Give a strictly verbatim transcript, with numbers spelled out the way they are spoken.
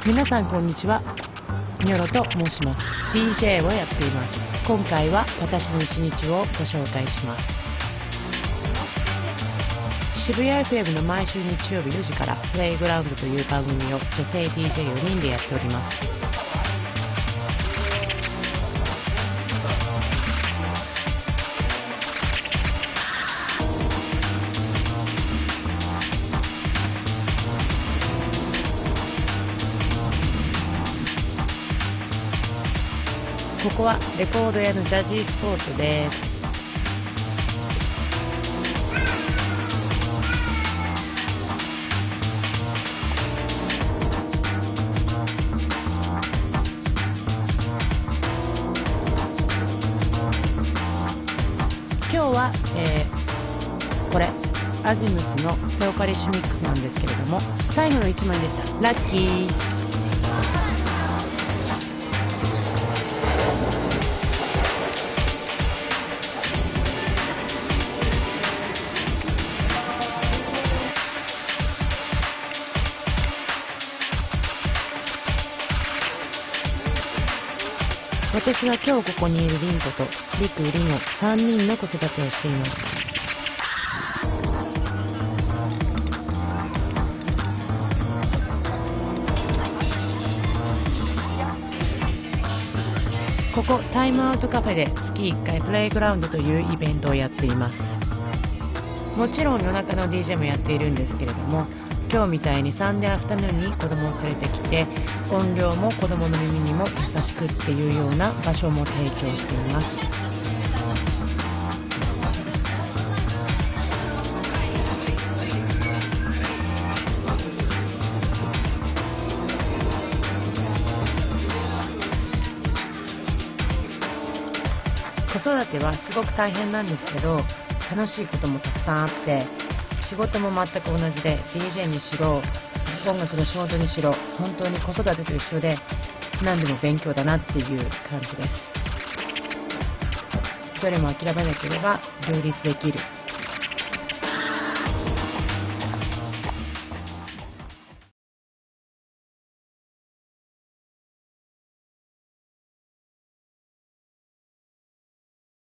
皆さんこんにちは、ニョロと申します。 ディージェー をやっています。今回は私の一日をご紹介します。渋谷 エフエム の毎週日曜日よじからプレイグラウンドという番組を女性 ディージェーよにんでやっております。ここはレコード屋のジャジースポーツです。今日は、えー、これアジムスのセオカリッシュミックスなんですけれども、最後のいちまいでした。ラッキー。私は今日ここにいるリンコとリク、リノさんにんの子育てをしています。ここタイムアウトカフェで月いっかいプレイグラウンドというイベントをやっています。もちろん夜中の ディージェー もやっているんですけれども、今日みたいにサンデーアフタヌーンに子供を連れてきて、音量も子供の耳にも優しくっていうような場所も提供しています。子育てはすごく大変なんですけど、楽しいこともたくさんあって、仕事も全く同じで ディージェー にしろ音楽の仕事にしろ、本当に子育てと一緒で何でも勉強だなっていう感じです。どれも諦めなければ両立できる。